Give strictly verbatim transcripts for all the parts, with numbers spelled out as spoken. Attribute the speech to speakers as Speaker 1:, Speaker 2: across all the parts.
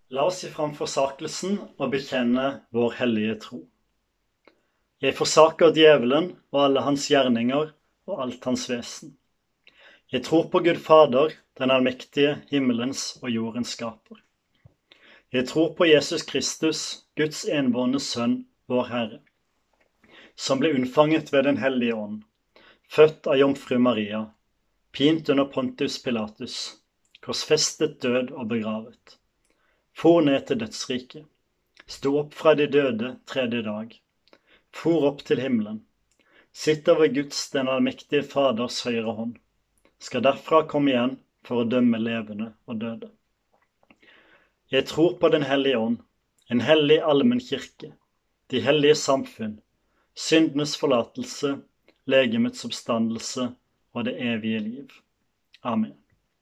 Speaker 1: La oss si fram forsakelsen og bekjenne vår hellige tro. Jeg forsaker djevelen og alle hans gjerninger og alt hans vesen. Jeg tror på Gud Fader, den allmektige himmelens og jordens skaper. Jeg tror på Jesus Kristus, Guds enbårne sønn, vår Herre, som ble unnfanget ved den hellige ånd, født av jomfru Maria, pint under Pontius Pilatus, korsfestet, død og begravet. For ned til dødsriket, sto opp fra de døde tredje dag, for opp til himmelen, sitter ved Guds den allmektige Faders høyre hånd, skal derfra komme igjen for å dømme levende og døde. Jeg tror på den hellige ånd, en hellig allmenn kirke, de hellige samfunn, syndenes forlatelse, legemets oppstandelse og det evige liv. Amen.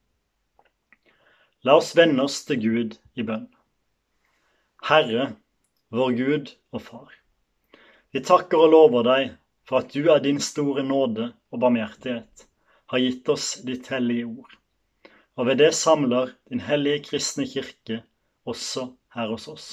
Speaker 1: La oss vende oss til Gud i bønn. Herre, vår Gud og Far, vi takker og lover deg for at du av din store nåde og barmhjertighet har gitt oss ditt hellige ord, og ved det samler din hellige kristne kirke også her hos oss.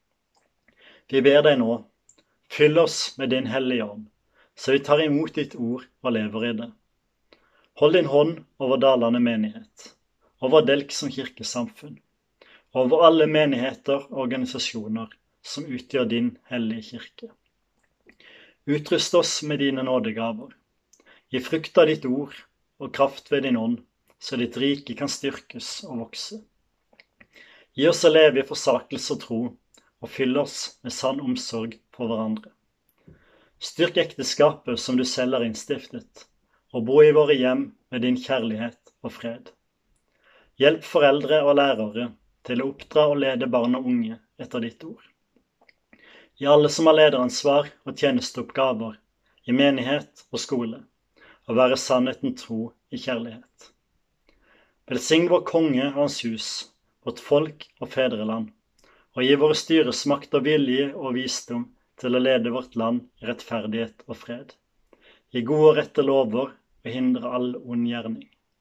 Speaker 1: Vi ber deg nå, fyll oss med din hellige ånd, så vi tar imot ditt ord og lever i det. Hold din hånd over Dalane menighet, over Delk som kirkesamfunn, over alle menigheter og organisasjoner som utgjør din hellige kirke. Utrust oss med dine nådegaver, gi frukt av ditt ord og kraft ved din ånd, så ditt rike kan styrkes og vokse. Gi oss å leve i forsakelse og tro, og fyll oss med sann omsorg for hverandre. Styrk ekteskapet som du selv har innstiftet, og bo i våre hjem med din kjærlighet og fred. Hjelp foreldre og lærere til å oppdra og lede barn og unge etter ditt ord. Gi alle som har lederansvar og tjenesteoppgaver i menighet og skole, og være sannheten tro i kjærlighet. Velsign vår konge og hans hus, vårt folk og fedreland, og gi våre styresmakter vilje og visdom til å lede vårt land i rettferdighet og fred. Gi gode og rette lover og hindre all ond gjerning.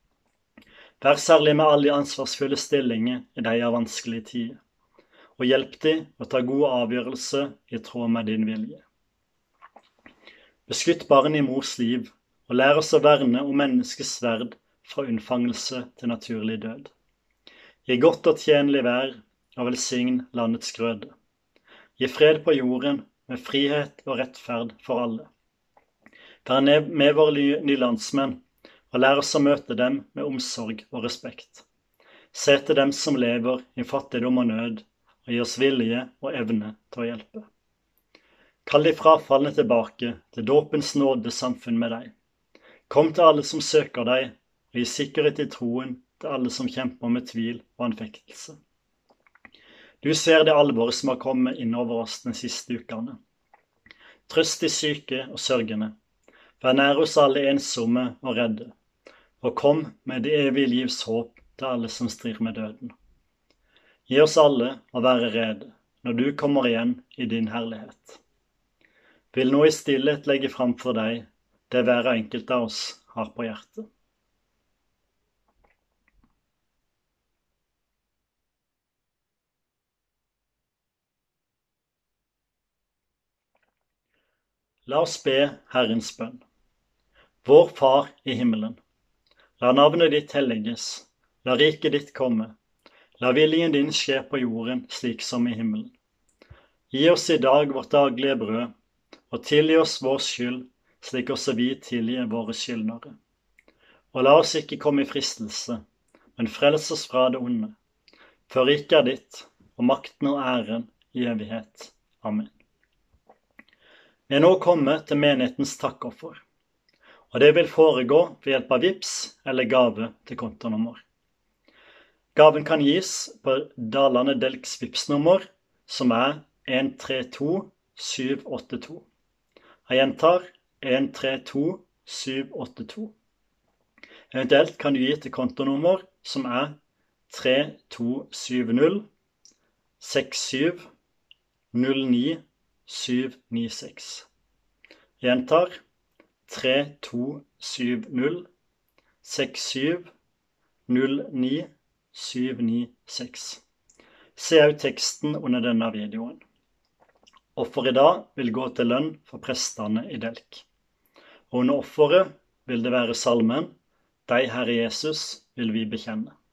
Speaker 1: Vær særlig med alle i ansvarsfulle stillinger i de av vanskelige tider, og hjelp de å ta gode avgjørelser i tråd med din vilje. Beskytt barn i mors liv, og lær oss å verne om menneskets sverd fra unnfangelse til naturlig død. Gi godt og tjenlig vær, og velsign landets grøde. Gi fred på jorden med frihet og rettferd for alle. Vær med våre nye landsmenn, og lær oss å møte dem med omsorg og respekt. Se til dem som lever i fattigdom og nød, og gi oss vilje og evne til å hjelpe. Kall de frafalne tilbake til dåpens nådesamfunn med deg. Kom til alle som søker deg, og gi sikkerhet i troen til alle som kjemper med tvil og anfektelse. Du ser det alvoret som har kommet innover oss den siste ukene. Trøst de syke og sørgende. Vær nær hos alle ensomme og redde, og kom med det evige livs håp til alle som strir med døden. Gi oss alle å være rede når du kommer igjen i din herlighet. Vil nå i stillhet legge fram for deg det hver enkelt av oss har på hjertet. La oss be Herrens bønn. Vår Far i himmelen, la navnet ditt helliges, la riket ditt komme, la viljen din skje på jorden slik som i himmelen. Gi oss i dag vårt daglige brød, og tilgi oss vår skyld, slik også vi tilgir våre skyldnere. Og la oss ikke komme i fristelse, men frels oss fra det onde. For riket er ditt, og makten og æren i evighet. Amen. Vi er nå kommet til menighetens takkoffer, og det vil foregå ved hjelp av vips eller gave til kontonummer. Gaven kan gis på Dalane Delks vipsnummer, som er en tre to syv åtte to. Jeg gjentar en tre to syv åtte to. Eventuelt kan du gi til kontonummer, som er tre to syv null seks syv null ni syv ni seks. Jeg gjentar tre to syv null seks syv null ni syv ni seks. Se også teksten under denne videoen. Offeret i dag vil gå til lønn for prestene i Delk. Og under offeret vil det være salmen «Deg, Herre Jesus, vil vi bekjenne».